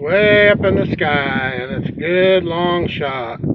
way up in the sky, and it's a good long shot.